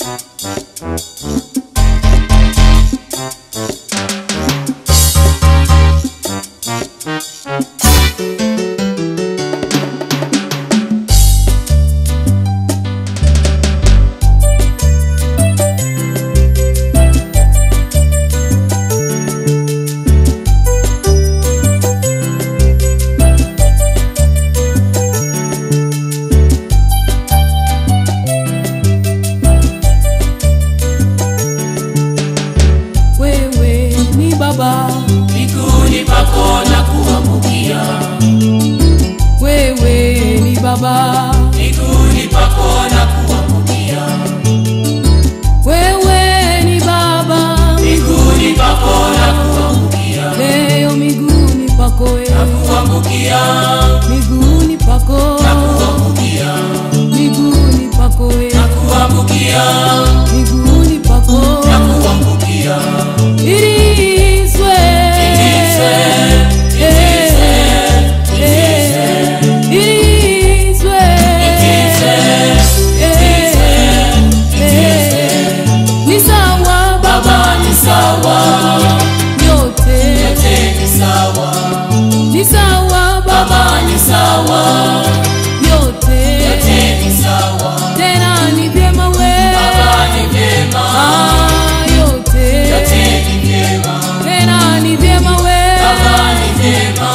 Miguuni pako na kuangukia. Wewe ni Baba, miguuni pako na kuangukia. wewe ni Baba, miguuni pako na kuangukia. leo miguuni pako wewe, na kuangukia. miguuni pako, na kuangukia. miguuni pako wewe, na kuangukia. miguuni pako, na kuangukia. Ni sawa Baba, ni sawa, yote ni sawa, tena ni vyema wewe Baba ni vyema, yote ni vyema, tena ni vyema wewe Baba ni vyema,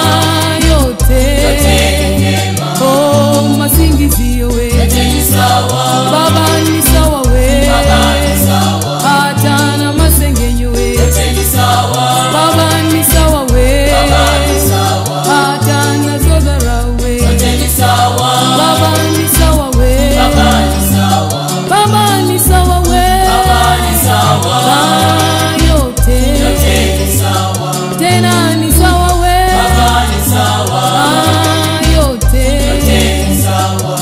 yote ni vyema, oh masingizio wewe ni sawa, Baba ni sawa wewe, Baba ni sawa, hata na masengenyo wewe ni sawa, Baba ni sawa wewe, Baba ni sawa, hata na zodhara wewe ni sawa, Baba ni sawa wewe, Baba ni sawa, Baba ni sawa wewe, Baba ni sawa, yote ni sawa, tena ni sawa wewe, Baba ni sawa, yote ni sawa.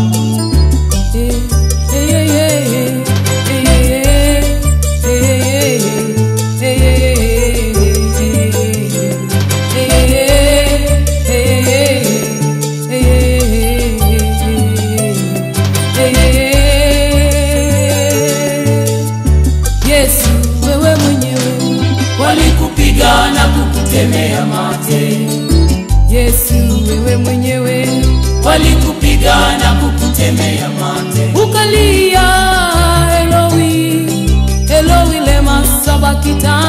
Yesu wewe mwenyewe Walikupiga na kukutemea mate. Yesu wewe mwenyewe Walikupiga na kukutemea mate. ukalia Eloi Eloi lema sabakita